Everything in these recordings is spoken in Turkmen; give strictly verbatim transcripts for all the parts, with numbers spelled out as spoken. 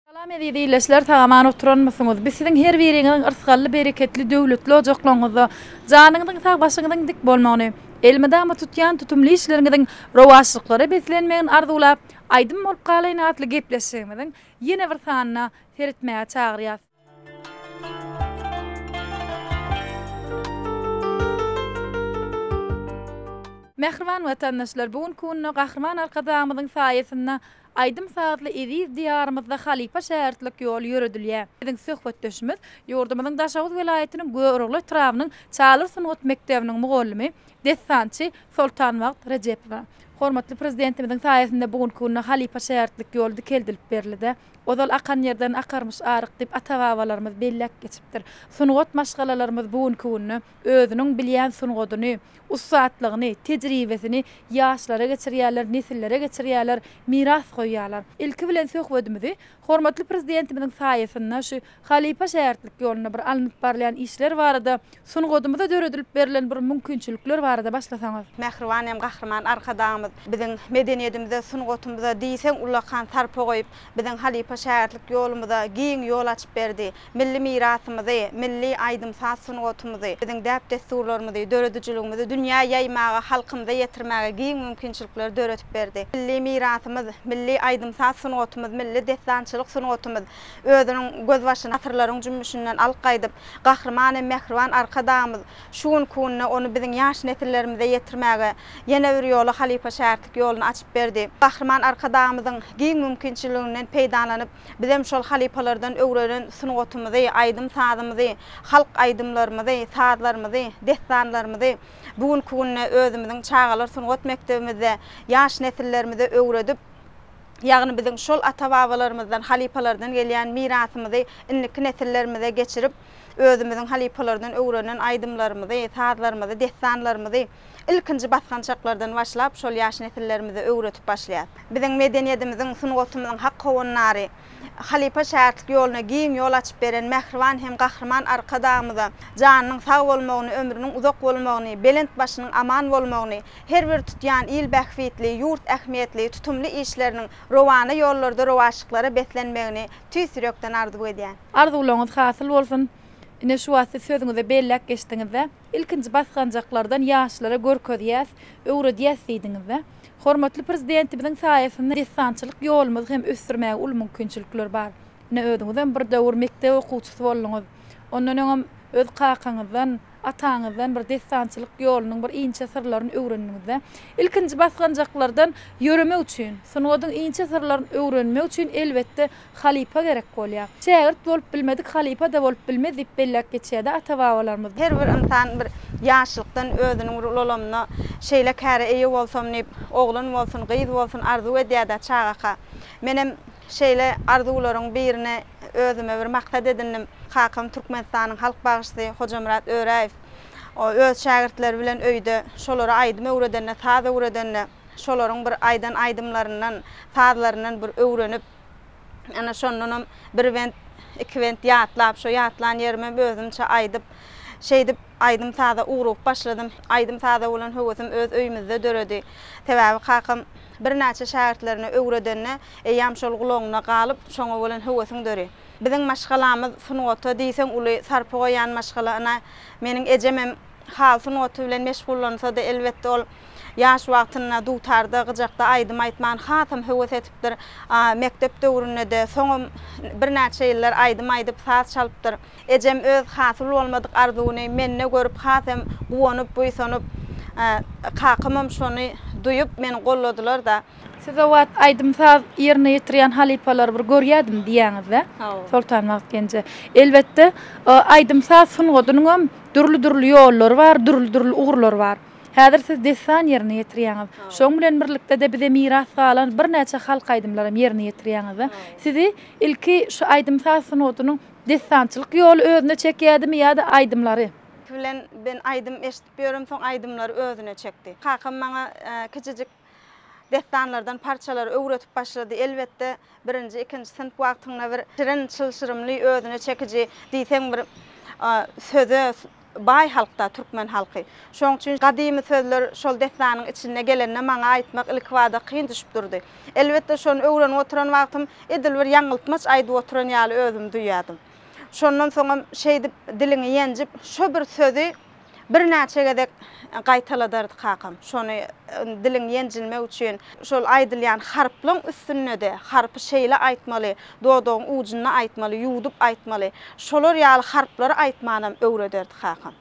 Salam edilişler tamamen oturanmysynız. Biz siziň her biriňiň ırsgally bereketli döwletli ojaklaryňyzda janyňyzyň sag başyňyň dik bolmagyny, elmedäme tutýan tutumly işleriňiň rowaşlyklary beslenmegiň arzulap, aýdym bolup galaýan atly gepleşýärmiň ýene bir sanyna seretmäge çagyrýar. Mehriban vatandaşlar, bugün kunna Gahrman arkadamyzyň saýasynda aýdym saatly Ediz diýarymyzda Halipa şähertlik ýol ýöredilýär. Biziň söhbetdeşimiz ýurdumyzyň Daşawuz welaýatynyň Göwrükli Trabynyň Çalyr Sunwat Mekdebiniň mugallimy Dessançy Sultanwagt Rejepowa. Hormatly prezidentimiziň saýasynda bugün kunna Halipa şähertlik ýoldy keldilip berildi. Ozal akan yerden akarmış arık dip ata-babalarymyz bellek geçipdir. Sunwat maşgalalarymyz bugün kunna özüniň bilýän sunwadyny, ussatlygyny, tejribesini ýaşlara geçirýärler, nesillere geçirýärler, miras goýýarlar. Ilki bilen söhbetimizi hormatly prezidentimiziň saýasynda şu Halipa şähertlik ýoluna bir alınıp barlayan işler barada, sunwadymyza döredilip berilen bir mümkinçilikler barada başlasaňyz. Mehriban hem Gahrman arkadamyz biziň medeniýetimizde sunwatymyza diýseň ulakan sarpa goýup biziň Halipa şähertlik ýolumyza giň ýol açyp berdi. Milli mirasymyzy, milli aýdym saz sunwatymyzy, biziň däp desturlarymyzy, döredijligimizi dünýä ýaýmaga, halkymyza ýetirmäge giň mümkinçilikler döretip berdi. Milli mirasymyz, milli aýdym saz sunwatymyz, milli dessançylyk sunwatymyz özüniň göz başyna asyrlaryň jümmüşinden alqaýdyp, Gahrman hem Mehriban arkadamyz şuň kunna onu biziň ýaş nesillerimize ýetirmäge ýene bir ýoly Halipa şähertlik ýoluny açyp berdi. Gahrman arkadamyzyň giň mümkinçiliginden peýdalanyp bizem şol halipalardan öwrenen sunwatymyzy, aýdym sazymyzy, halk aýdymlarymyzy, sazlarymyzy, dessanlarymyzy bugün kunna özümiziň Çağalar Sunwat Mekdebimizde ýaş nesillerimize öwredip, ýagny biziň şol ata-babalarymyzdan, halipalardan gelýän mirasymyzy inniki nesillerimize geçirip, özümiziň halipalardan öwrenen aýdymlarymyzy, sazlarymyzy, dessanlarymyzy ilkinji basgançaklardan başlap şol ýaş nesillerimize öwretip başlaýar. Biziň medeniýetimiziň, sunwatymyzyň hak howunlary Halipa şähertlik ýoluna giň ýol açyp beren Mehriban hem Gahrman arkadamyza janynyň sag bolmagyny, ömrüniň uzak bolmagyny, belent başynyň aman bolmagyny, her bir tutýan il bähwitli, ýurt ähmiýetli, tutumly işleriniň rowany ýollarda rowaşlyklary beslenmegini tüýsürekden arzu edýän. Arzularyňyz hasyl bolsun. Ine şu wagtda sözüňize bellek geçdiňizde ilkinji basganjaklardan ýaşlara görkezýäs, öwredýäs diýdiňizde. Hormatly prezidentimiziň saýasynda dessançylyk ýolumyzy hem ösdürmäge ul mümkinçilikler bar. Ine özüňizden bir döwür mektep okuwçysy boldyňyz. Ondan öňem öz kakaňyzdan, ataňyzdan bir dessançylyk ýolunyň bir inçe sırlaryny öwrendiňizde. İlkinji basganjaklardan ýöremek üçin, sunwadyň inçe sırlaryny öwrenmek üçin elbetde Halipa gerek bolýar. Şägird bolup bilmedik, Halipa da bolup bilmez diýip bellek geçýärdi ata-babalarymyz. Her bir insan bir ýaşlykdan özüniň rolamagyna şeýle käre eýe bolsam diýip, oglun bolsun, gyz bolsun arzu edýärdi çağaka. Menem şeýle arzularyň birine özüme bir maksat edindim. Kakam Türkmenistanyň halk bagysy Hojamrat Öräýew o öz şägirdleri bilen öýde şolary aýdym öwredenne, saz öwredenne, şolaryň bir aýdan aýdymlaryndan, sazlaryndan bir öwrenip, ana şondan bir went, iki went ýatlap, şo ýatlan ýerime özümçe aýdyp, şeýdip aýdym saza urup başladym. Aýdym saza bolan höwesim öz öýümizde döredi. Sebäbi kakam bir näçe şägirdlerini öwredenne, eýam şol gulagyna galyp, şoňa bolan höwesim döri. Biziň maşgalamyz sunwata diýseň uly sarpa goýan maşgalana meniň ejemem hal sunwaty bilen meşgullansa da elbetde ol ýaş wagtyna dutarda gyjakda aýdym aýtman hatam höwes etipdir. Mektep döwründe soňam bir näçe ýyllar aýdym aýdyp saz çalypdyr. Ejem öz hasyl bolmadyk arzuwny menne görüp hatam guwanyp boýsanyp kakymam şonu duyup meni golladylar da. Siz o wagt aýdym saz ýerine ýetirýän halipalar bir görýärdim diýäňizde. Sultanwagt gence. Elbetde aýdym saz sunwadynyň dürli-dürli ýollary bar, dürli-dürli ugurlary bar. Häzir siz dessan ýerine ýetirýäňiz. Şoň bilen birlikde de bize miras galan bir näçe halk aýdymlary ýerine ýetirýäňiz. Sizi ilki şu aýdym saz sunwadynyň dessançylyk ýoly özüne çekýärmi ýa-da aýdymlary? Bilen ben aýdym eşitip ýörim, soň aýdymlary özüne çekdi. Kakam maňa kiçijik dessanlardan parçalar öwretip başlady. Elbetde birinji, ikinji sınıf wagtyňda bir şirin çylşyrymly özüne çekici diýseň bir söze bay halkda Türkmen halky. Şoň üçin gadymy sözler şol destanyň içinde gelenne maňa aýtmak ilk wada kyn düşüp durdy. Elbetde şonu öwrenip oturan wagtym edil bir ýaňyltmaç aýdyp oturan ýaly özüm duýýadym. Şondan soňra şeýdi dilini ýenjip şo bir sözi bir näçe gedek gaýtaladardy kakam. Şonu dilin ýenjilmek üçin şol aýdylýan harplyň üstünde de harpy şeýle aýtmaly, dodoň ujuna aýtmaly, ýudup aýtmaly. Şolar ýaly harplary aýtmanam öwrederdi kakam.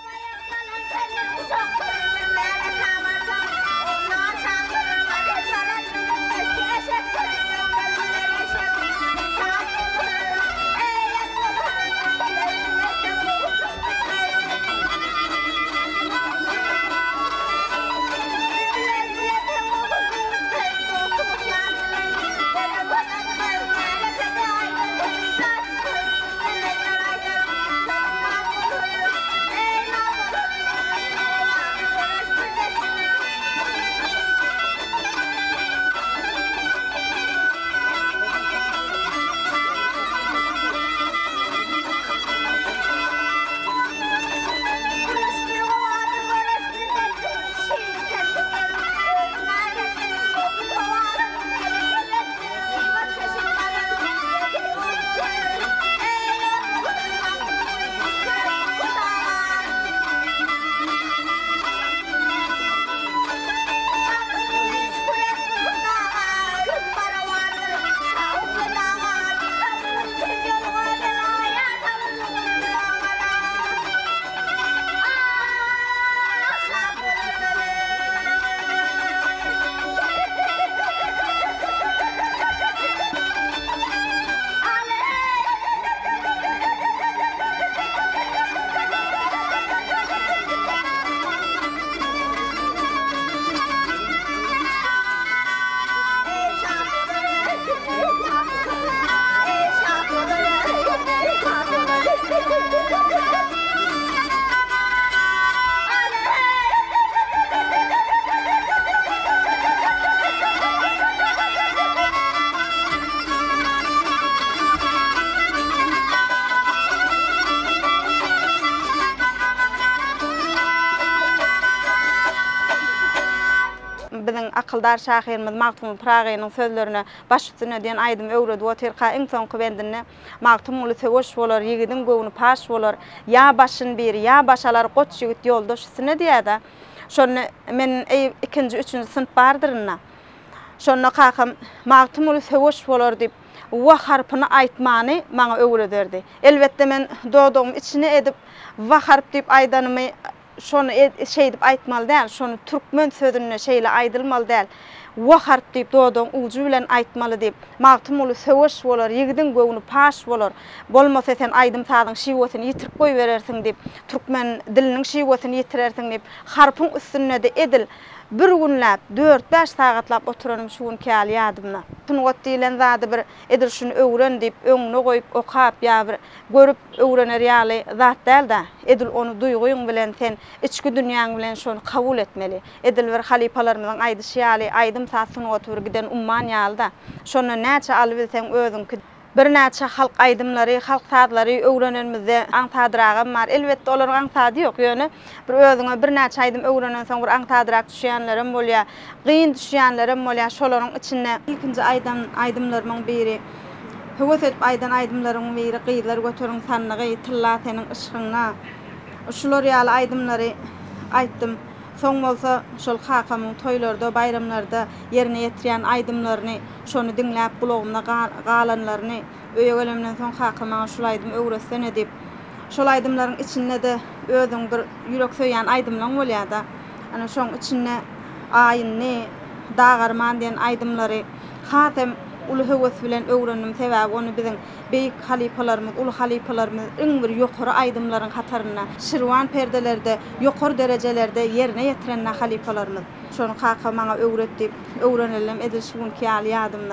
Akıldar şahirimiz Maktum Prağynyň sözlerine baş üstüne diýen aýdym öwredi oterka iň soňky bendine Maktum uly sewoş bolar, ýigidin göwüni paş bolar, ýa başyn bir, ýa başalar goç ýigit ýoldaş üstüne diýär. Şonu men ikinji, üçünji sınıf bardyrna. Şonu kakam Maktum uly sewoş bolar diýip wa harpyny aýtmany maňa öwrederdi. Elbetde men dodum içine edip wa harp diýip aýdanymy şonu şey dip aýtmaly däl, şonu türkmen sözüne şeýle aýdylmaly däl. Wa harp diýip dodoň uju bilen aýtmaly diýip Maktum uly sewoş bolar, ýigidin göwüni paş bolar. Bolmasa sen aýdym tadyň şiwetyny ýitirip goýberersiň diýip türkmen diliniň şiwetyny ýitirersiň diýip harpyň üstüne de edil bir günläp dört beş sagatlap oturanym şu gün käli ýadymna. Tungot diýilen zady bir edil şunu öwren diýip öňüne goýup okap ýa bir görüp öwrener ýaly zat däl-de edil onu duýguýuň bilen sen içki dünýäň bilen şonu kabul etmeli. Edil bir halipalarymyň aýdyşy ýaly aýdym tasyny oturup giden umman ýaly-da şonu näçe alybilseň özüňki bir näçe halk aýdymlary, halk sadlary öwrenenmizde aňtadyragam bar. Elbetde olar aňtady ýok ýöne bir özüňe bir näçe aýdym öwrenen soň bir aňtadyrak düşýänlerim bolýar, gyn düşýänlerim bolýar. Şolaryň içinde ilkinji aýdan aýdymlarymyň biri höwes edip aýdan aýdymlaryň biri gyýlar götürüň sanlygy tylla senin ışgyňa. Şular ýaly aýdymlary aýtdym. Soň bolsa şol hakamyň toýlarda, bayramlarda ýerine ýetirýän aýdymlaryny, şonu diňläp bulagymda galanlaryny öýe gelemden soň hakama şol aýdym öwretsen edip, şol aýdymlaryň içinde de özüň bir ýürek söýýän aýdymlaryň bolýar-da. Ana şoň içinde aýyny, dagarman diýen aýdymlary hatem uly höwes bilen öwrenim sebäbi onu biziň beýik halipalarymyz, uly halipalarymyz iň bir ýokary aýdymlaryň hataryna şirwan perdelerde, ýokary derejelerde ýerine ýetirenler halipalarymyz. Şonu kaka maňa öwretdi, öwrenelem edil şu gün käli ýadymda.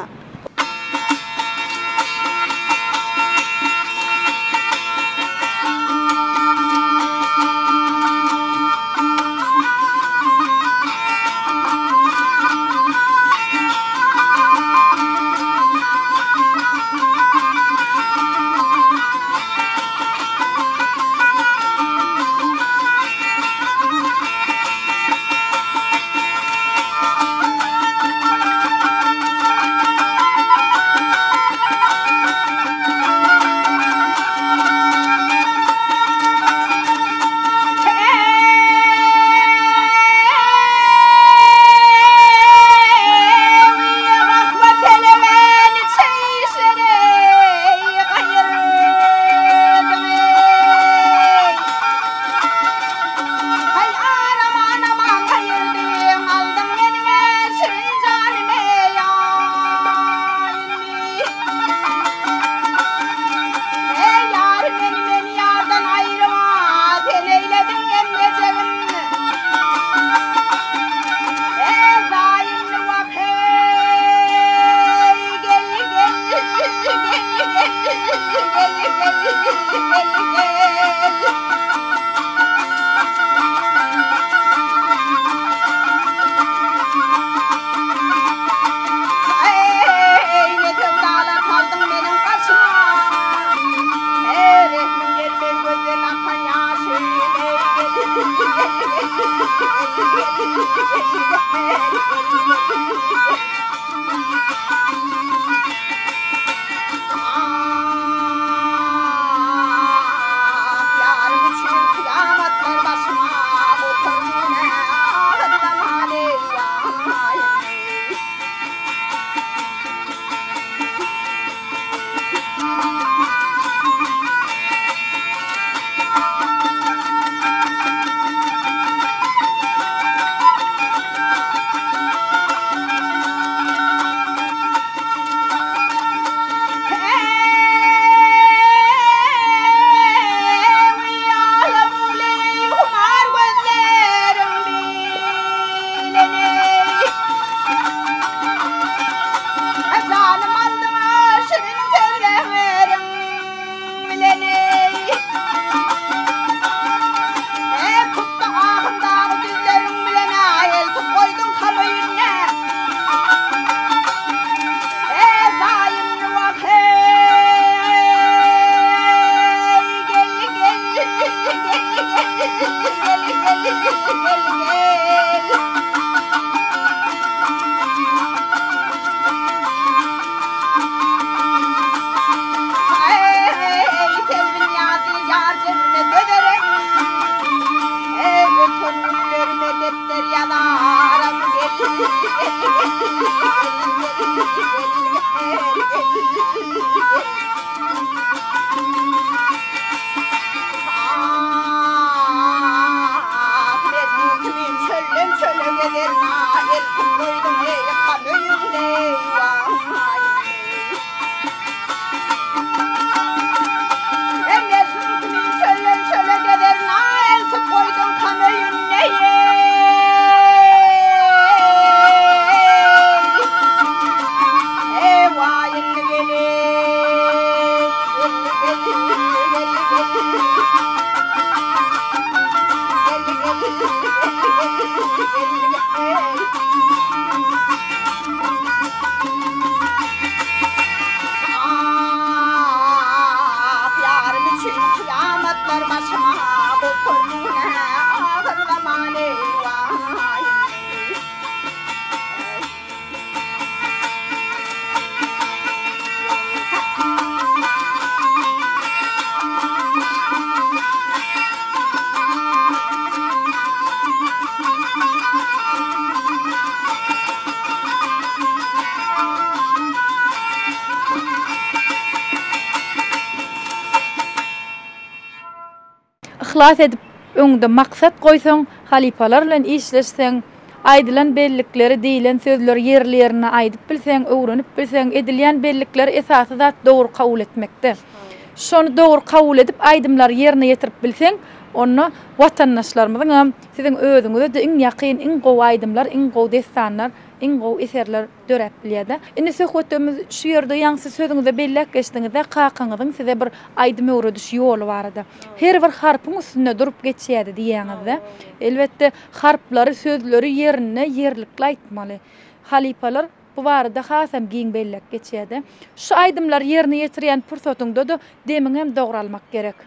İhlas edip öňde maksat goýsaň, halipalar bilen işleşseň, aýdylan bellikleri, diýilen sözleri ýerlerine aýdyp bilseň, öwrenip bilseň, edilýän bellikleri esasy zat dogry kabul etmekde. Şonu dogry kabul edip aýdymlar ýerine ýetirip bilseň, onu watandaşlarymyzyň hem siziň özüňize de iň ýakyn, iň gowy aýdymlar, iň gowy destanlar, iň gowy eserler dörep bilýärdi. Indi söhbetimiz şu ýerde ýaňsy sözüňizde bellek geçdiňizde kakaňyzyň size bir aýdym öwrediş ýoly bardy. Her bir harpyň üstünde durup geçýärdi diýäňizde. Elbetde harplary, sözleri ýerine ýerlikle aýtmaly. Halipalar bu barada hasam giň bellek geçýärdi. Şu aýdymlar ýerine ýetirýän pursatyňda da demiň hem dogry almak gerek.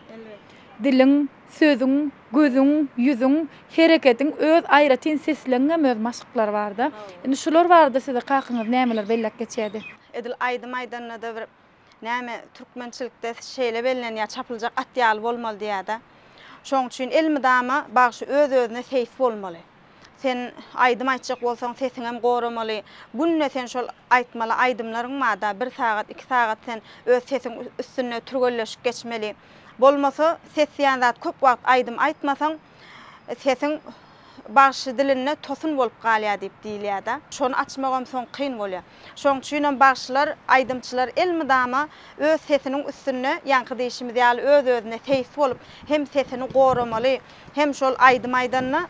Diliň, sözüň, gözüň, ýüzüň, hereketiň öz aýratyn sesleňe öz maşyklary bardy. Indi şular barada size kakyňyz nämeler bellek geçýärdi? Edil aýdym aýdanna da bir näme türkmençilikde şeýle bellen ýa çapyljak atýaly bolmaly diýär-de. Şoň üçin elmi dama bagşy öz özüne seýf bolmaly. Sen aýdym aýtjak bolsaň sesiň hem goramaly. Günne sen şol aýtmaly aýdymlaryň mada bir sagat, iki sagat sen öz sesiň üstüne türgelleşip geçmeli. Bolmasa ses ýan zat köp wagt aýdym aýtmasaň sesiň bagşy diline tosun bolup galýar diýip diýilýär-de. Şonu açmagam soň kyn bolýar. Şoň üçin bagşylar, aýdymçylar elmi dama öz sesiniň üstüne ýanky diýişimiz ýaly öz özüne seýf bolup hem sesini goramaly, hem şol aýdym aýdanna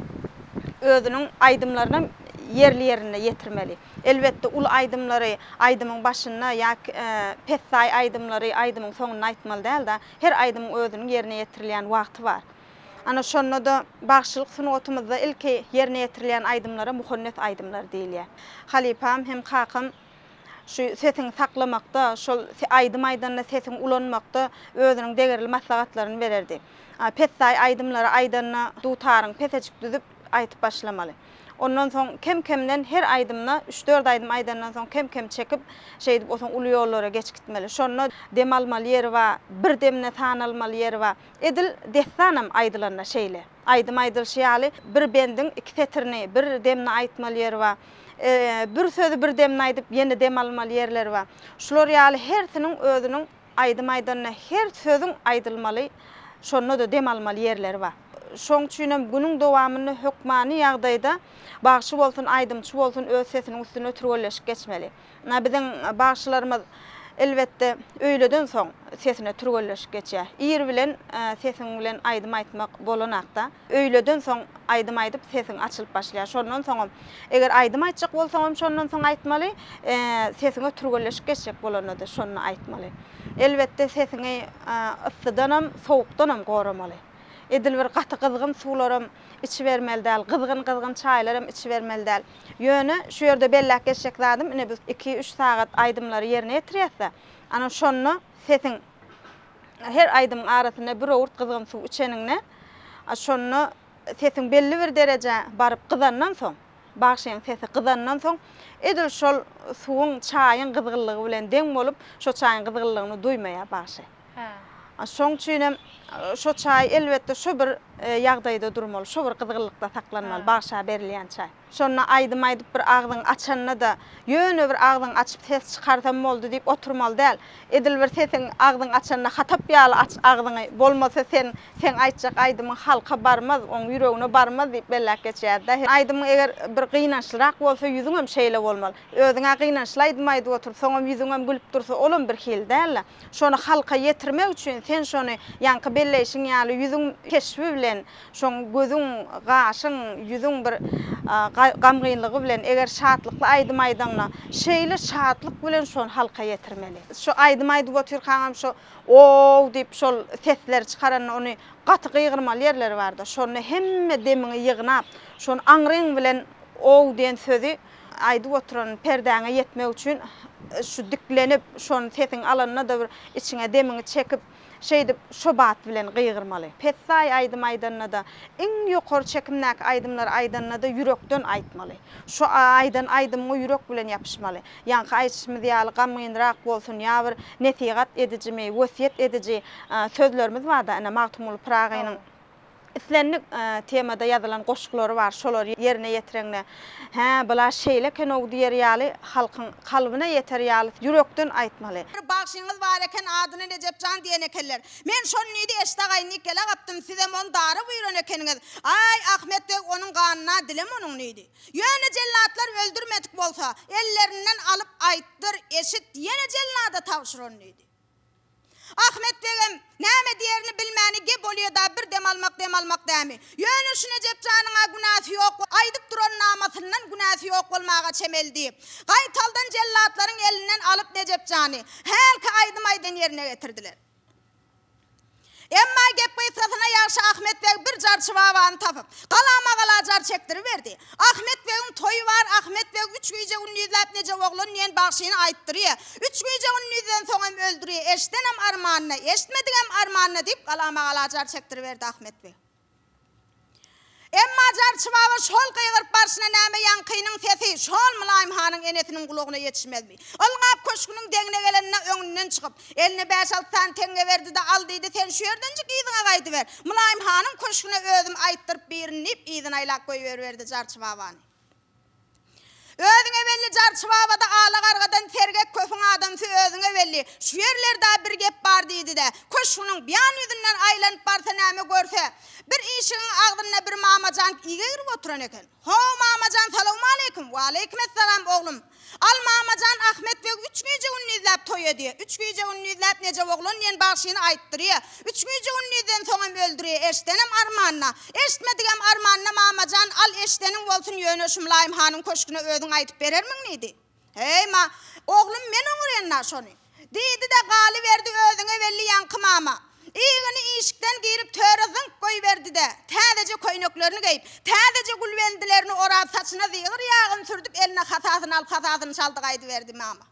özünün aýdymlaryny yerli yerine yetirmeli. Elbette ul aýdymlary aýdymyň başyna ýa-ki pesay aýdymlary aýdymyň soňuna aýtmaly däl da, her aýdymyň özünün yerine yetirilýän wagty bar. Ana şonda da bagşylyk sunatymyzda ilki yerine yetirilýän aýdymlara muhonnet aýdymlar diýilýär. Halipam hem kakam şu sesini saklamakda, şol aýdym aýdanna sesini ulanmakda özünün degirli maslahatlaryny bererdi. Pesay aýdymlary aýdanna dutaryň pesejik düzüp aýtyp başlamaly. Ondan soň kem-kemden her aýdymna üç dört aýdym aýdandan soň kem-kem çekip şeýdip osoň uly ýollara geçgitmeli. Şonu dem almaly ýeri we bir demne tanalmaly ýeri we edil destanam aýdylarna şeýle. Aýdym aýdylşy ýaly bir bendin iki setirini bir demne aýtmaly ýeri we bir sözü bir demne aýdyp ýene dem almaly ýerleri we şular ýaly hersiniň özünün aýdym aýdanna her sözüň aýdylmaly, şonu da dem almaly ýerleri we şoň üçin günüň dowamyny hökmany ýagdaýda bagşy bolsun, aýdymçy bolsun öz sesiniň üstüne türgelleşip geçmeli. Biziň bagşylarymyz elbetde öýleden soň sesine türgelleşip geçýär. İýer bilen sesiň bilen aýdym aýtmak bolanakda öýleden soň aýdym aýdyp sesiň açylyp başlaýar. Şondan soň eger aýdym aýtjak bolsaň şondan soň aýtmaly, sesiňe türgelleşip geçjek bolanady, şonu aýtmaly. Elbetde sesiňi yssydan hem sowukdan hem goramaly. Edil bir gaty gyzgyn suwlarym içi bermeli däl, gyzgyn-gyzgyn çaýlarym içi bermeli däl. Ýöne şu ýerde bellek geçjek zadym, ine biz iki üç sagat aýdymlary ýerine ýetirýärse, ana şonu sesiň her aýdymyň arasyna bir owurt gyzgyn suw içeniňne, şonu sesiň belli bir derece baryp gyzandan soň, bagşyň sesi gyzandan soň edil şol suwuň çaýyň gyzgynlygy bilen deň bolup, şo çaýyň gyzgynlygyny duýmaýar bagşy. Ha. Şoň üçin şo çaý elbetde şu bir ýagdaýda durmaly, şu bir gyzgynlykda saklanmaly, bagşa berilýän çaý. Şonu aýdym aýdyp bir agdyň açanyna da ýöne bir agdyň açyp ses çykarsam boldy diýip oturmaly däl. Edil bir sesiň agdyň açanyna hatap ýaly aç agdyňy bolmasa sen sen aýtjak aýdymyň halka barmaz, oň ýüregine barmaz diýip bellek geçýär-de. Aýdym eger bir gynançlyrak bolsa ýüzüň hem şeýle bolmaly. Özüňe gynançly aýdym aýdyp otursaň hem ýüzüň hem gülüp dursa olam bir hil däl. Şonu halka ýetirmek üçin sen şonu ýanky belleşiň ýaly ýüzüň keşfi bilen, şoň gözüň, gaşyň, ýüzüň bir gamgynlygy bilen eger şatlykly aýdym aýdanna şeýle şatlyk bilen şonu halka ýetirmeli. Şu aýdym aýdyp oturýan şu ow diýip şol sesler çykaran ony gaty gygyrmaly ýerleri barda. Şonu hemme demiňi ýygnap, şonu aňryň bilen ow diýen sözi aydy oturan perdeňe yetmek üçin şu diklenip şonu sesin alanına da bir içine demini çekip şeydi şobat bilen gıygırmaly. Petsay aydym aydanna da iň ýokary çekimdäki aydymlar aydanna da yürekden aýtmaly. Şu aydan aydymga yürek bilen yapışmaly. Ýani aýtışmyz ýaly gamynrak bolsun ýa bir nesihat edijimi, wesiýet ediji sözlerimiz bar da ana Magtumul Pragynyň islenlik temada yazılan goşuklary bar, şolar yerine ýetireňne. Ha, bular şeýle kenok diýer ýaly halkyň kalbyna ýeter ýaly yürekden aýtmaly. Bir bagşyňyz bar eken adyny Recepjan diýen ekenler. Men şonu nidi eşdagaýny kele gapdym, size mon dary buyuran ekeniňiz. Ay Ahmet Bey onuň ganyna dilem onuň nidi. Ýöne jellatlar öldürmedik bolsa, ellerinden alıp aýtdyr, eşit ýene jellada tawşyran nidi. Ahmet Begem näme diýerini bilmäni ge bolýar da bir dem almak dem almak dämi. Ýöne şu Recepjanyňa günahsy ýok, aýdyp duran namasyndan günahsy ýok bolmaga çemeldi. Gaýtaldan jellatlaryň elinden alyp Recepjany helki aýdym aýdan ýerine getirdiler. Emma gep gysgasyna ýaşy Ahmet Beg bir jar çywabany tapyp, galama gala jar çekdirip berdi. Ahmet Beg'iň toýu bar, Ahmet Beg üç güýje unnizläp neje oglun ýen bagşyny aýtdyrýar. Üç güýje unnizden soň hem öldürýär. Eşdenem armanyna, eşitmedigem armanyna diýip galama gala jar çekdirip berdi Ahmet Beg. Emma jar çywaby şol gıýgyryp barşyna näme ýankynyň sesi şol Mülayim hanyň enesiniň gulagyna ýetişmezmi? Alňap köşküniň deňine gelenine öňünden çykyp, elini beş alty san teňe berdi da al diýdi, sen şu ýerdençik ýygyňa gaýdy ber. Mülayim hanyň köşküne özüm aýtdyryp birinip ýygyny aýlap goýup berdi jar çywabany. Özüňe belli jar çywabada ala gargadan tergek köpüň adamsy özüňe belli. Şu ýerlerde bir gep bar diýdi de, köşküniň biýan ýüzünden aýlanyp barsa näme görse, bir işiň agdyna bir mamajan iýe girip oturan eken. Ho mamajan, salamu aleykum. Wa aleykum assalam oglum. Al mamajan Ahmet Beg üç güýje unnizläp toýa diýär. Üç güýje unnizläp neje oglun ýen bagşyny aýtdyrýar. Üç güýje unnizden soň hem öldürýär. Eşdenem armanyna, eşitmedigem armanyna mamajan al eşdenim bolsun ýöne şu Mülayim hanyň köşküne özüň aýtyp berermiň nidi? Hey ma, oglum men oňurýanna şonu. Diýdi de galy berdi özüňe belli ýanky mama. İğini işikden girip töre zınk koy verdi de täzece koynoklarını giyip täzece gulvendilerini orap saçına zıygır yağını sürdüp eline hatasını alıp hatasını çaldı gaydı verdi mama.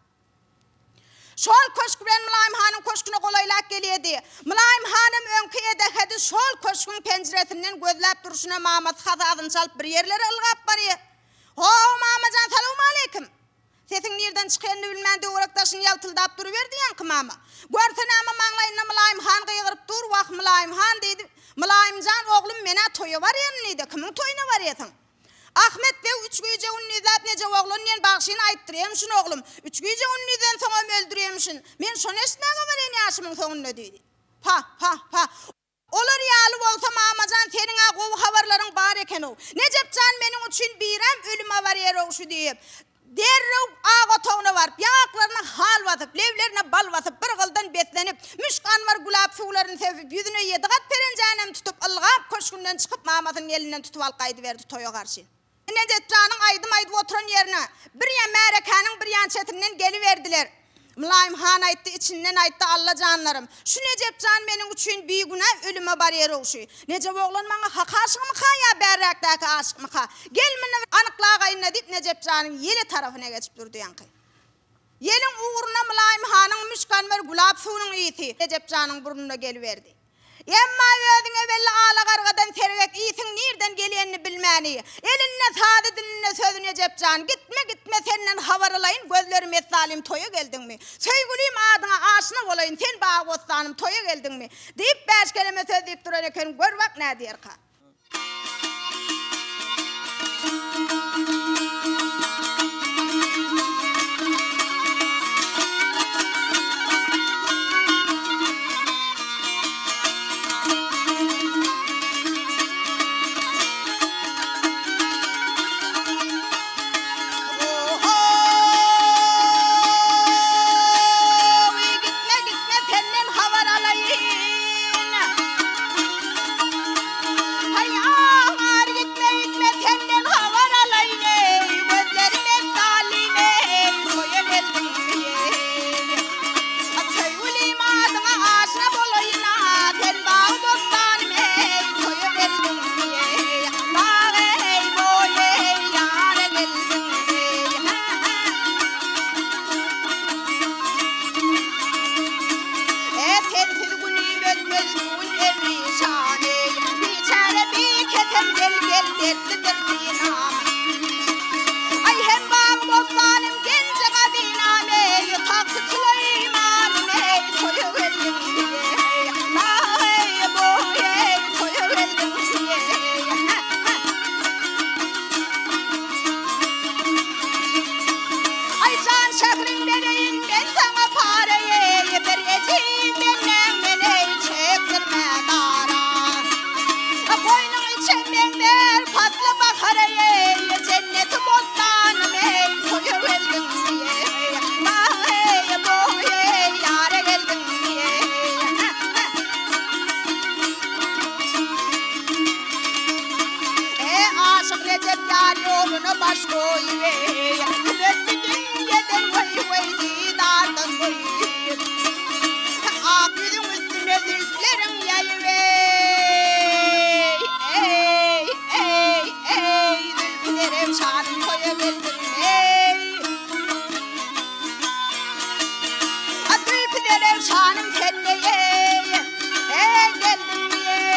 Şol köşkü bilen Mülayim hanım köşküne kolaylak geliyedi. Mülayim hanım önkü edekedi şol köşkün penceresinden gözläp duruşuna maması hatasını çalıp bir yerlere ılgap barıya. Ho mamacan salamu aleykum. Sesin nereden çıkýandy bilmän döwrekdaşyny ýaltyldap duruverdi ýanky mama. Görsene ama maňlaýyna Mülayim han gıýgyryp dur, wak Mülayim han diýdi. Mülayimjan oglum mena toýa barýan diýdi. Kimiň toýuna barýasyň? Ahmet Bey üç güýje unnizläp neje oglun ýen bagşyny aýtdyrýamşyn oglum. Üç güýje unnizden soň öldürýämşin. Men şonu eşitmäge barýan ýaşymyň soňuna diýdi. Pa pa pa. Olar ýaly bolsa mamajan seniň gowy habarlaryň bar eken o. Necepjan meniň üçin birem ölüme barýar şu diýip. Derrew ağa toğuna varıp, yanaklarına hal batıp, levlerine bal batıp, bir gıldan betlenip, müşk anvar gulap suwlaryny sevip, yüzüne yedi gat perenjanem tutup, ılgap köşkünden çıkıp mamasynyň elinden tutup alyp gaýdy berdi toýa garşy. Necepjanyň aýdym aýdyp oturan ýerine bir ýan märekanyň bir ýan çetinden geliverdiler. Mülayim han aýtdy, içinden aýtdy Allah canlarım. Şu Necepjan meniň üçin bir günah ölüme barýar okşy. Necep oglan maňa hak aşykmy ha ýa bärrakdaky aşykmy ha? Gel meni anyklagaýyna diýip Necepjanyň ýeli tarabyna geçip durdy ýanky. Ýeliň uğruna Mülayim hanyň müşkanmer gulap suwunyň ýiti Necepjanyň burnuna geliverdi. Emma özüňe belli ala gargadan tergek iýsiň nerden gelýänini bilmäni. Eline sady diline sözüne Necepjan gitme gitme senden habar alaýyn, gözlerim etsalim toýa geldiňmi? Söýgülim adyňa aşna bolaýyn, sen baga bossanym toýa geldiňmi? Diýip beş kelime söz diýip duran eken, gör bak näde diýerka. dertlidir sinam. Ay hem bağ bostanım gence kabinam ey taktı Süleyman'ım ey toyu verdim diye. Ay boy ey toyu verdim diye. Ay can şehrin vereyim ben sana parayı vereceğim benden beni çektirme dara. Koynun için ben ver patlı bakarayı cenneti bostanım ey toyu verdim diye. Ay boy ey yâre geldim diye. E aşık Recep yar yolunu baş koyuyor. Üstünden vay vay didardan vay. Ak yüzün üstüne zülflerin yayıvey. Ey ey ey zülfülerim şanım koyabildim ey. Zülfülerim şanım kendine ey. Ey geldim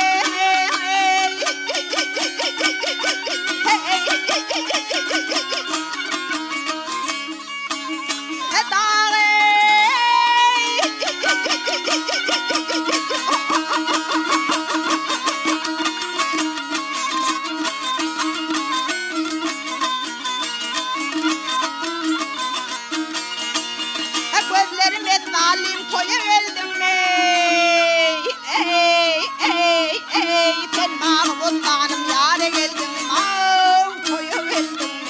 gözlerim et zalim koyuverdim ey. Ey ey ey sen bana bostanım yâre geldin av koyuverdim ey.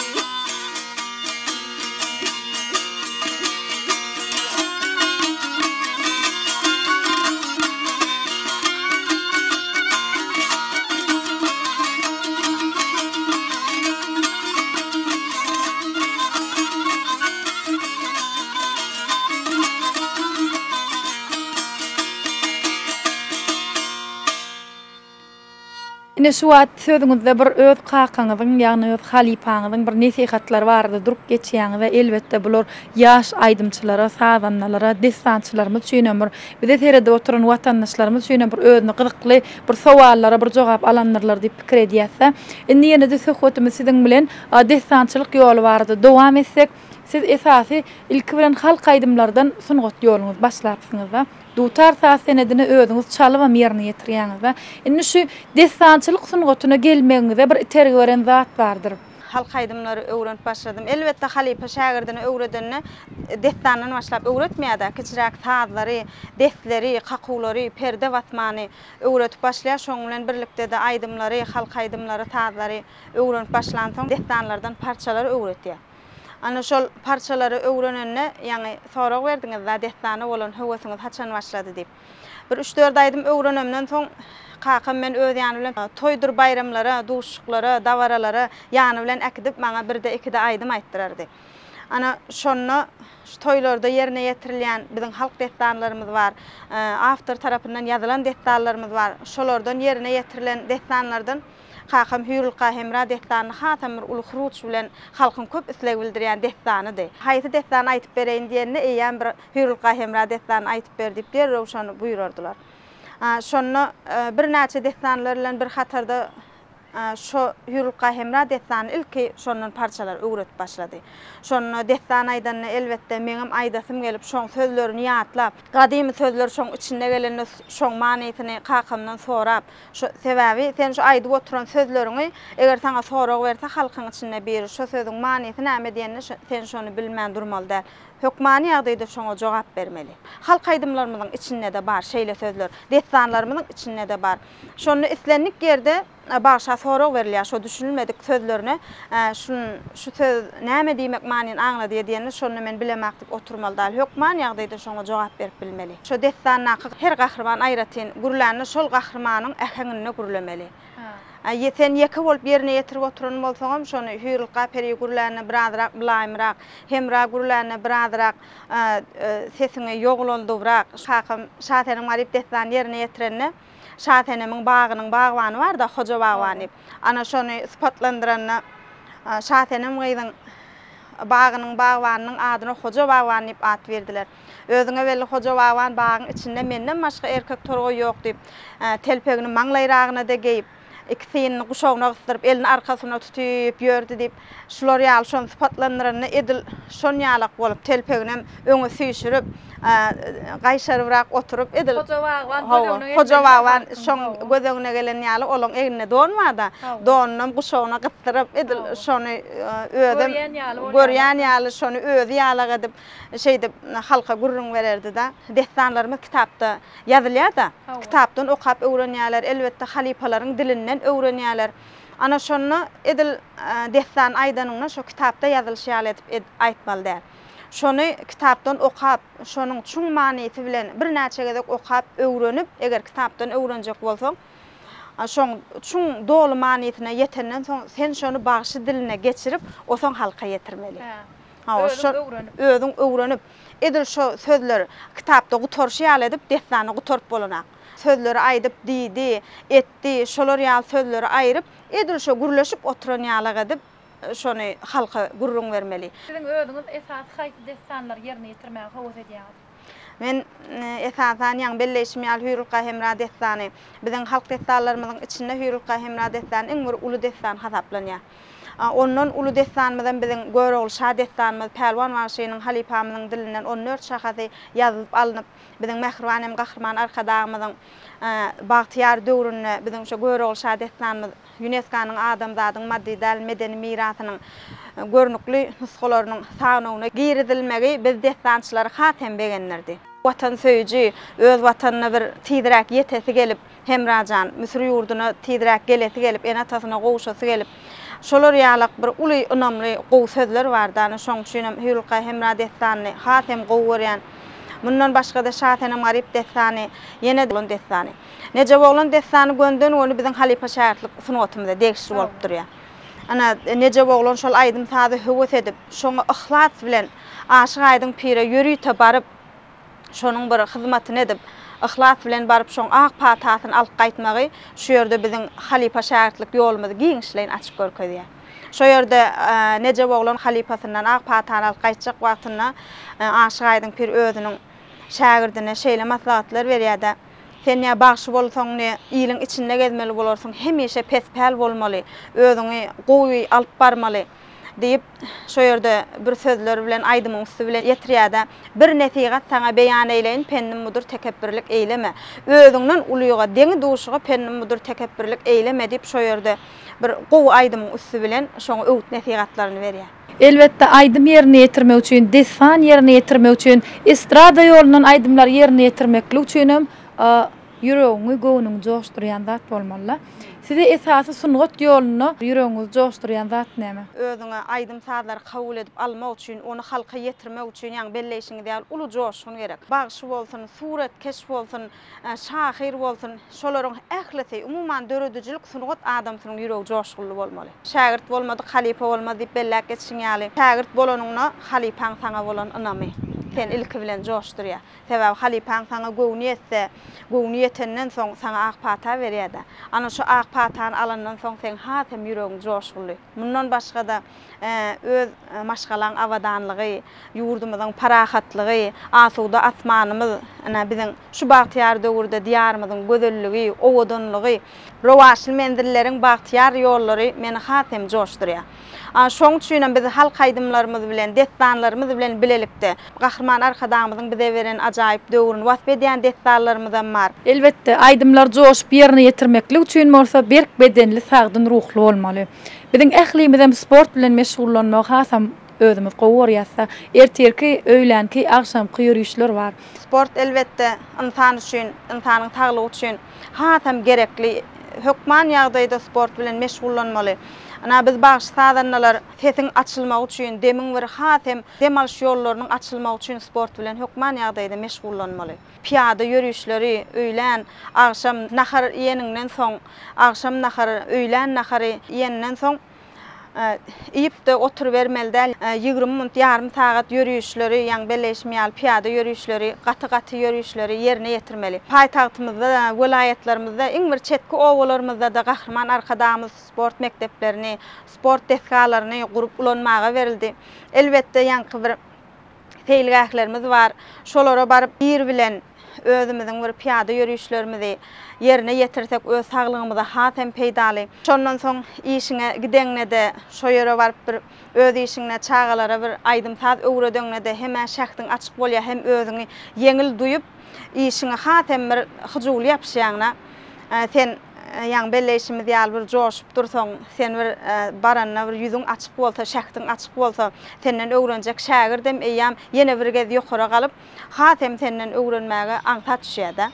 Ine şu at sözüňizde bir öz kakaňyzyň ýagny öz halipaňyzyň bir nesihatlar bardy durup geçýäňize elbetde bular ýaş aýdymçylara, sazanlara, destançylarymyz şeýlemir. Bize terede oturan watandaşlarymyz şeýle bir özüne gyzykly bir sowallara bir jogap alanlarlar diýip pikir edýärse, indi ýene de söhbetimiz siziň bilen destançylyk ýoly bardy. Dowam etsek, siz esasy ilki bilen halk aýdymlardan sungat ýoluňyzy başlapsyňyz. Dutar saat senedini özüňiz çalyp ýerine ýetirýäňiz. Indi şu destançylyk sungatyna gelmegiňize bir tergi beren zat bardyr. Halk aýdymlary öwrenip başladym. Elbetde halipa şagirdini öwredenine destandan başlap öwretmeýärdi. Kiçirak sazlary, desleri, kakуулary, perde batmany öwretip başlaýar. Şoň bilen birlikde de aýdymlary, halk aýdymlary, sazlary öwrenip başlan soň destanlardan parçalar öwretýär. Ana şol parçalary öwrenenne, ýani sorag berdiňiz we destany bolan höwesiňiz haçan başlady diýip. Bir üç dört aýdym öwrenemden soň kakam men öz ýany bilen toýdur bayramlara, duşuklara, davaralara ýany bilen ekidip maňa birde ikide aýdym aýtdyrardy. Ana şonu şu toýlarda ýerine ýetirilýän biziň halk destanlarymyz bar. Awtor tarapyndan ýazylan destanlarymyz bar. Şolardan ýerine ýetirilen destanlardan Kakam Hürül Kahemra destany hatam bir ulu huruç bilen halkyň köp isleg bildirýän destanydy. Haýsy destany aýtyp bereýin diýende eýän bir Hürül Kahemra destany aýtyp berdip der, şonu buýurardylar. Şonu bir näçe destanlar bilen bir hatarda şu Hürül Kahemra destany ilki şondan parçalar öwretip başlady. Şonu destany aýdan elbetde meňem aýdasym gelip şoň sözlerini ýatlap, gadymy sözler şoň içinde gelende şoň manysyny kakamdan sorap, şu sebäbi sen şu aýdyp oturan sözlerini eger saňa sorag berse halkyň içinde bir şu sözüň manysyny näme diýende sen şonu bilmän durmaly. Hökmani ýagdaýda şoňa jogap bermeli. Halk aýdymlarymyzyň içinde de bar şeýle sözler, destanlarymyzyň içinde de bar. Şonu islenlik ýerde başa sorag berilýär, şo düşünilmedik sözlerine, şu şu söz näme diýmek manyny aňlady diýende şonu men bilemek diýip oturmaly dal. Hökmani ýagdaýda şoňa jogap berip bilmeli. Şo destanyna her gahrman aýratyn gurulany şol gahrmanyň äheňine gurlemeli. Sen ýeke bolup ýerine ýetirip oturan bolsaňam şonu Hürül Kahemra gurulany birazrak bilaýmyrak, hemra gurulany birazrak sesini ýoglandyrak, şakam şatenim garip destany ýerine ýetirenne şatenimiň bagynyň baglany bar da Hoja Bagwany. Ana şonu ispatlandyranna şatenim gyzyň bagynyň baglanynyň adyny Hoja Bagwany diýip at berdiler. Özüňe belli Hoja Bagwan bagyň içinde menden başga erkek torgoý ýok diýip telpegini maňlaýragyna da geyip ikisini guşawna gystyrıp elini arkasyna tutup ýördi dip şular ýaly şonu sypatlandyryny edil şon ýalak bolup telpeginem öňe süýşürip gaýşaryrak oturup edil hoja wagwan şoň gözeňine gelen ýaly olaň egine donmada donnam guşawna gystyryp edil şonu ödüm görýän ýaly şonu özi ýalag edip şeýdip halka gurrun bererdi da destanlarymyz kitapda ýazylýar da kitapdan okap öwrenýärler elbetde halipalaryň dilinden öwrenýärler. Ana şonu edil destan aýdanyňa şo kitapda ýazylşýar edip aýtmaly. Şonu kitapdan okap, şonuň çuň manysy bilen bir näçe gezek okap öwrenip, eger kitapdan öwrenjek bolsaň, şoň çuň dolu manysyna ýetenden soň sen şonu bagşy diline geçirip, osoň halka ýetirmeli. Ha, şo özüň öwrenip, edil şo sözler kitapda gutorşýar edip, destany gutorp bolanak. Sözleri aýdyp diýdi, etdi, şolar ýaly sözleri aýryp, edil şo gürleşip oturan ýalag edip, şonu halka gurrun vermeli. Sizin özüňiz esas haýsy destanlar ýerine ýetirmäge howes edýäňiz? Men esasan ýang belleşim ýaly Hürül Kahemra destany, biziň halk destanlarymyzyň içinde Hürül Kahemra destany iň bir uly destan hasaplanýar. Ondan uly destanymyzdan biziň Görogul Şah destanymyz Pälwan Maşynyň halipamyzyň dilinden on dört şahasy ýazylyp alınıp, biziň Mähriwan hem Gahrman arkadağymyzyň Bagtyar döwrüne biziň şo Görogul Şah destanymyz UNESCO-nyň adamzadyň maddi däl medeni mirasynyň görnükli nuskalarynyň sanawyna girizilmegi biz destançylary hatem begenlerdi. Watan söýüji, öz watanyna bir tidirek ýetesi gelip, hemrajan Müsür ýurduna tidirek gelesi gelip, en atasyna gowuşasy gelip, şolar ýalak bir uly önamly gowy sözler bardy. Ana şoň üçin Hürül Kahemra destany hatem gowy berýän. Bundan başga da Şahtenem Garip destany, ýene bolan destany. Nece bolan destany gönden onu biziň halipa şähertlik sunatymyzda degişli bolup durýar. Ana nece bolan şol aýdym sady höwes edip, şoňa ihlas bilen aşyk aýdyň pire ýörüýte baryp, şonuň bir hyzmatyny edip, ihlas bilen baryp şoň ak patasyny alyp gaýtmagy şu ýerde biziň halipa şähertlik ýolumyzy giňişleýin açyk görkezýär. Şo ýerde nece bolan halipasyndan ak patany alyp gaýtjak wagtyna aşyk aýdyň pir özüniň şagirdine şeýle maslahatlar berýär. Sen ýa bagşy bolsaň ne ýylyň içinde gezmeli bolarsyň, hemişe pespäl bolmaly, özüňi gowy alyp barmaly diýip şo ýerde bir sözler bilen aýdymyň üstü bilen ýetirýär. Bir nesihat saňa beýan eýleýin, pennim mudur tekebbürlik eýleme. Özüňden ulyga, deňi duşuga pennim mudur tekebbürlik eýleme diýip şo ýerde bir gowy aýdymyň üstü bilen şoňa öwüt nesihatlaryny berýär. Elbette aýdym ýerine ýetirmek üçin, destan ýerine ýetirmek üçin, estrada ýolundan aýdymlar ýerine ýetirmekli üçin ýüregiňi göwnüň joşdurýan zat bolmaly. Size esasy sungat ýoluny ýüregiňizi joşdurýan zat näme? Özüňe aýdym satlary kabul edip almak üçin, onu halka ýetirmek üçin ýa-ni belleşiňi diýär, uly joşun gerek. Bagşy bolsyn, suret keş bolsyn, şahyr bolsyn, şolaryň ählisi umumyň döredüjilik sungat adamsynyň ýüregi joşgully bolmaly. Şagirt bolmady, halipa bolmady diýip bellek geçiň ýaly. Şagirt bolanyňa halipaň saňa bolan ynamy. Sen ilki bilen joşdurýar. Sebäbi halipaň saňa göwni etse, göwni ýetenden soň saňa ak pata berýär. Ana şu ak patany alandan soň sen hatem ýüregiň joşgully. Mundan başga da öz maşgalaň awadanlygy, ýurdumyzyň parahatlygy, asuda asmanymyz, ana biziň şu bagtyar döwürde diýarymyzyň gözelligi, owadanlygy, rowaşly mendilleriň bagtyar ýollary meni hatem joşdurýar. Şoň üçin biz halk aýdymlarymyz bilen, destanlarymyz bilen bilelikde Gahrman arkadağymyzyň bize beren ajaýyp döwrüni wasp edýän destanlarymyz bar. Elbette aýdymlar joşup ýerine ýetirmekli üçin bolsa berk bedenli, sagdyn ruhly bolmaly. Biziň ählimizem sport bilen meşgullanmak hasam özümüz gowy erterki, öýlenki, akşamky ýürüýüşler bar. Sport elbette insan üçin, insanyň saglygy üçin hasam gerekli. Hökman ýagdaýda sport bilen meşgullanmaly. Ana biz bagş sadanlar sesiň açylmagy üçin, demiň bir hatem demalş ýollarynyň açylmagy üçin sport bilen hökman ýagdaýda meşgullanmaly. Piyada ýürüýüşleri, öýlen, akşam nahar ýeninden soň, akşam nahar, öýlen nahary ýeninden soň ýypde oturup bermeli, ýygrimi minut, ýarym sagat ýürüýüşleri, ýa-ni belleşim ýaly piyada ýürüýüşleri, gaty-gaty ýürüýüşleri ýerine ýetirmeli. Paýtagtymyzda, welaýetlerimizde, iň bir çetki owalarymyzda da Gahrman arkadağymyz sport mekteplerini, sport deskalaryny gurup ulanmaga berildi. Elbette ýa-ni bir feýilgählerimiz bar. Şolara baryp bir bilen özümizin bir piyada yürüyüşlerimizi yerine yetirsek öz sağlığımıza hatem peydaly. Şondan soň işine gideňne de şo ýere barıp bir öz işine çağalara bir aýdymsaz öwredeňne de hem şahtyň açyk bolýar hem özüňi yeňil duýup işine hatem bir hyjul ýapşýaňna sen ýa-ni belleşimiz ýaly bir joşup dursaň, sen bir baranna bir ýüzüň açyk bolsa, şahtyň açyk bolsa, senden öwrenjek şagirdem eýýam ýene bir gez ýokara galyp, hatem senden öwrenmäge aňsat düşýär-de.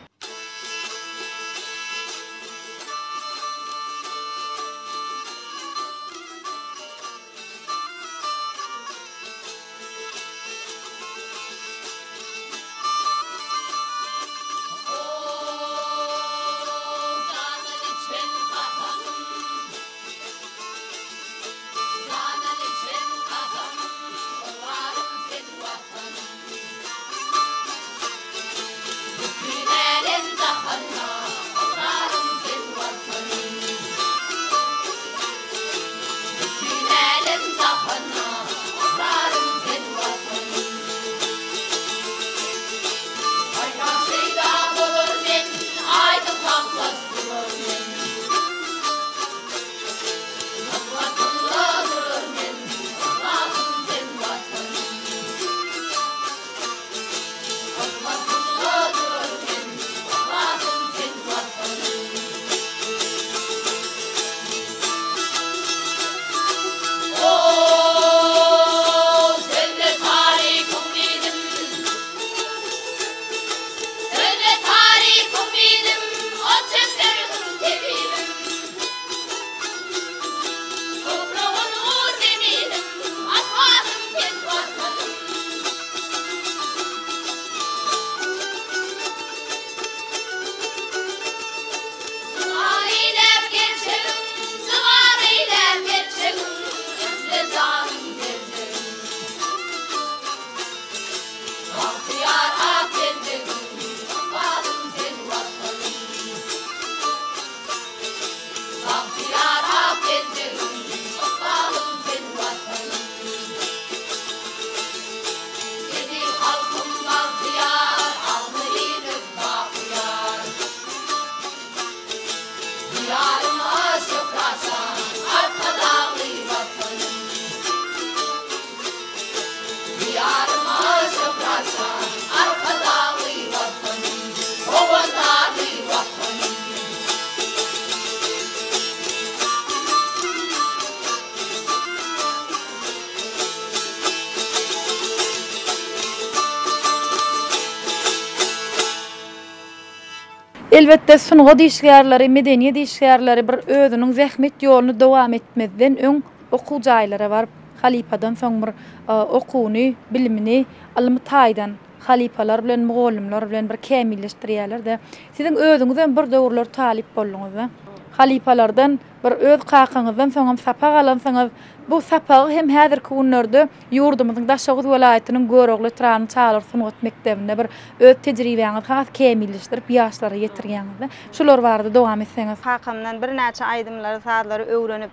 Elbette sunuga diýişgärleri, medeniýet diýişgärleri bir özüniň zähmet ýoluny dowam etmezden öň okuw jaýlara barıp halipadan soň bir okuwny, bilimini alymy taýdan halipalar bilen, mugallimler bilen bir kämilleşdirýärler de. Siziň özüňizden bir döwürler talip bolduňyz. Halipalardan bir öz kakaňyzdan soňam sapa galansaňyz, bu sapagy hem häzirki günlerde ýurdumyzyň Daşagyz welaýatynyň Görogly Trany Çalar Sunugat Mektebinde bir öz tejribeňiz has kämilleşdirip ýaşlara ýetirýäňiz. Şular barada dowam etseňiz. Kakamdan bir näçe aýdymlary, satlary öwrenip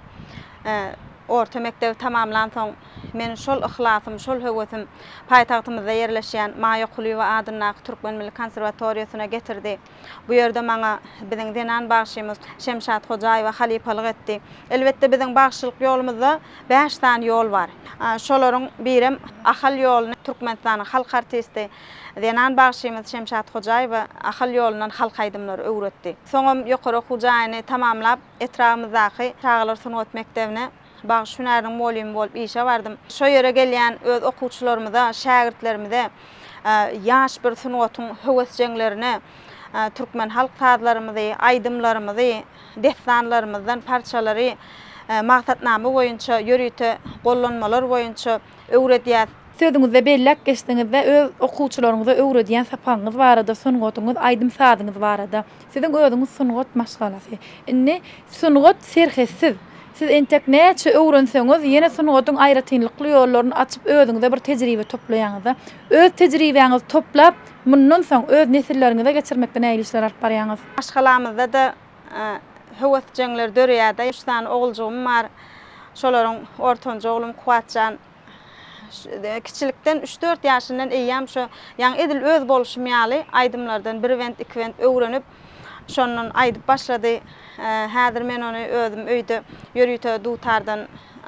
orta mektebi tamamlansoň men şol ihlasym, şol höwetim paýtagtymyzda ýerleşýän Maýa Kulyba adyna Türkmen Milli Konserwatoriýasyna getirdi. Bu ýerde maňa biziň denan bagşymyz Şemşat Hojaýew halipalyk etdi. Elbetde biziň bagşylyk ýolumyzda beş tane ýol bar. Şolaryň birim ahal ýoluny Türkmenistanyň halk artisti denan bagşymyz Şemşat Hojaýew ahal ýolundan halk aýdymlary öwretdi. Soňam ýokary okuwjyny tamamlap etrafymyzdaky Çağlar Sunugat Mektebine Bağış hünäriniň molimi bolup işe bardym. Şo ýere gelýän öz okuwçylarymyza, şagirdlerimize ýaş bir sunugatyň höwesjeňlerini, türkmen halk taýlarymyzy, aýdymlarymyzy, destanlarymyzdan parçalary maksatnamy boýunça ýörüýte gollanmalar boýunça öwredýär. Sözüňizde bellek geçdiňizde öz okuwçylaryňyza öwredýän sapaňyz barada, sunugatyňyz, aýdymsazyňyz barada. Siziň özüňiz sunugat maşgalasy. Inni sunugat serhessiz. Siz entek näçe öwrenseňiz, ýene sunugatyň aýratynlykly ýollaryny açyp özüňizde bir tejribe toplaýaňyz. Öz tejribeňizi toplap, mundan soň öz nesilleriňize geçirmekden näýleşler alyp barýaňyz. Aşgalamyzda da höwetjeňler dörýärde üç tane oguljugum bar. Şolaryň ortanjy oglum Kuwatjan kiçilikden üç dört ýaşyndan eýýäm şo ýa edil öz boluşmaýaly aýdymlardan bir went iki went öwrenip şondan aýdyp başlady. Häzir men onu özüm öýde ýörüýte dutardan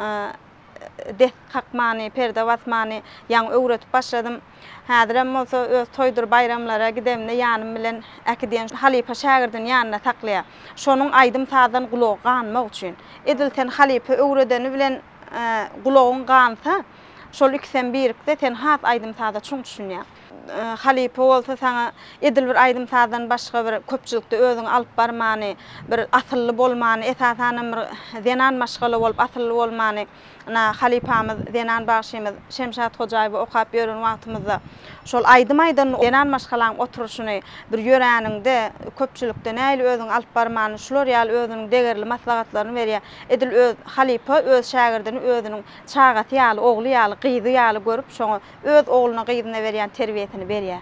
deh kakmany, perde basmany ýa öwretip başladym. Häzir hem bolsa öz toýdur bayramlara gidemne ýanym bilen äkidiýen Halipa şagirdin ýanyna taklaya. Şonuň aýdym tadan gulagy ganmak üçin. Edilten Halipa öwredeni bilen gulagyň gansa, şol ikisiň birikde sen has aýdym tada çuň düşünýär. Halipa bolsa sana edil bir aýdym tadan başga bir köpçülikde özüň alyp barmany, bir asylly bolmany, esasan bir zenan maşgaly bolup asylly bolmany. Ana Halipamyz zenan başymyz Şemşat Hojaýew okap ýören wagtymyzda şol aýdym-aýdan zenan maşgalaryň oturuşyny bir ýöreninde köpçülikde näýli özüň alyp barmany, şular ýaly özüniň degerli maslahatlaryny berýär. Edil öz Halipa öz şagirdini özüniň çagaty ýaly, ogly ýaly, gyzy ýaly görüp şoňa öz ogluna gyzyna berýän terbiýetini berýär.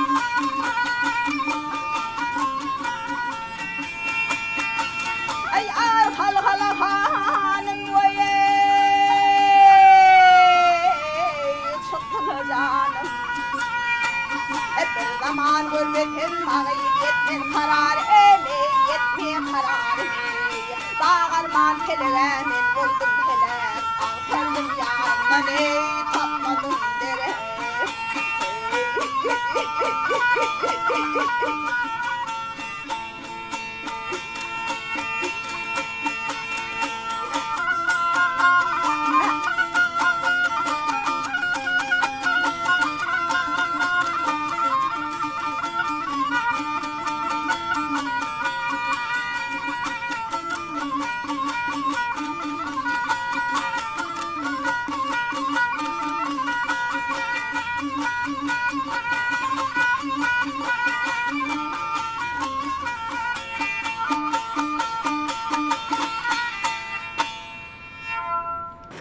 Ay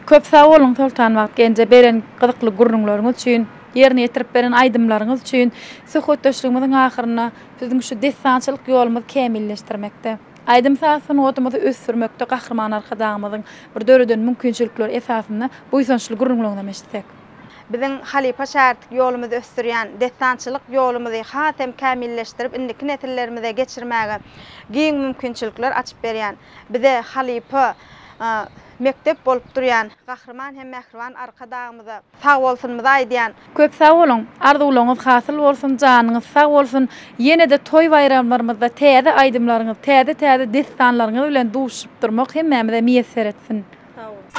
Köp sağ olun Toltan wagt gence beren gyzykly gurrunlaryňyz üçin, ýerine ýetirip beren aýdymlaryňyz üçin, söhbetdeşligimiziň ahyryna biziň şu desançylyk ýolumuzy kämilleşdirmekde. Aýdym saatsyny otumuzy ösürmekde gahrman arkadağymyzyň bir döredен mümkinçilikler esasynda bu ýsançly gurrunlaryňy meşsek. Biziň halipa şähertlik ýolumuzy ösdürýän desançylyk ýolumuzy hatem kämilleşdirip indiki nesillerimize geçirmäge giň mümkinçilikler açyp berýän. Bize halipa mektep bolup durýan gahrman hem mähriban arkadağymyza sag bolsunmyzy aýdýan. Köp sag bolun, arzuwlaryňyz hasyl bolsun, janyňyz sag bolsun. Ýene-de toý bayramlarymyzda täze aýdymlaryňyz, täze-täze destanlaryňyz bilen duşup durmak hemmemize miýesser etsin. Sag ol.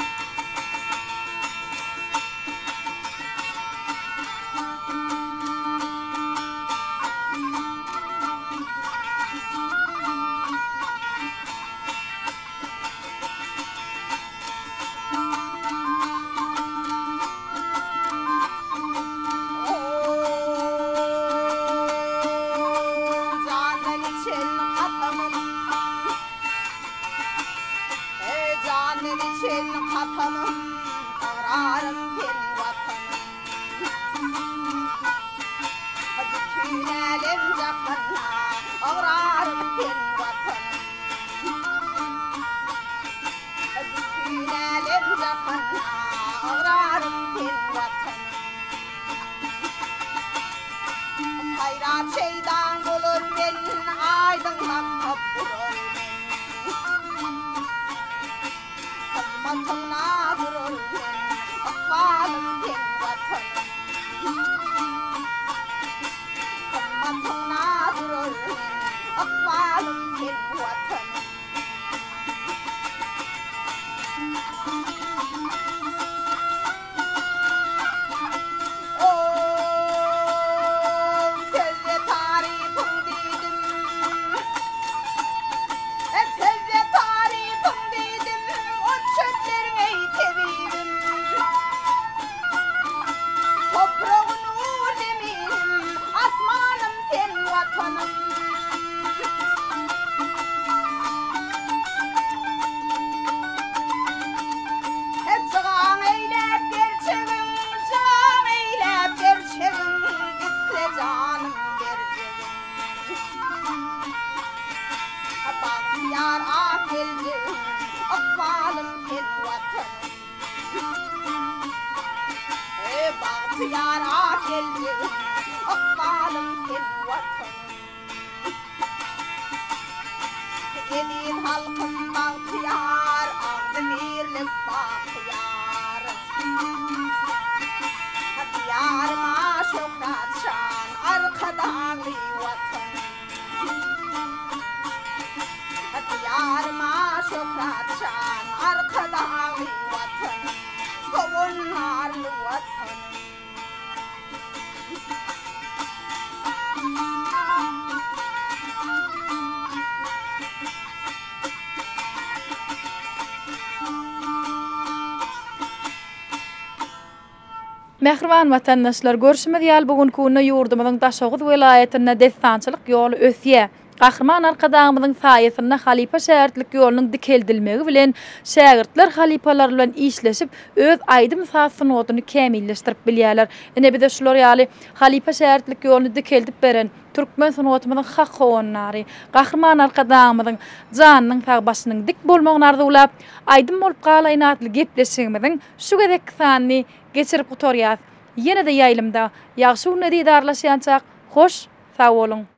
Mähriban watandaşlar, görüşmek ýaly bugünkü günde ýurdumyzyň Daşoğuz welaýatyna desançylyk ýoly ösýe. Gahrman arkadağymyzyň saýasynda halipa şähertlik ýolunyň dikeldilmegi bilen şägirdler halipalar bilen işleşip öz aýdym saatsyny oduny kämilleşdirip bilýärler. Ene bize şular ýaly halipa şähertlik ýoluny dikeldip beren türkmen sanatymyzyň hak howannary, gahrman arkadağymyzyň janynyň tag başynyň dik bolmagyny arzuwlap, aýdym bolup galaýan atly gepleşigimiziň şu gedek sany geçirip gutorýar. Ýene-de ýaýlymda ýagşy günleri darlaşýançak, hoş, sag bolun.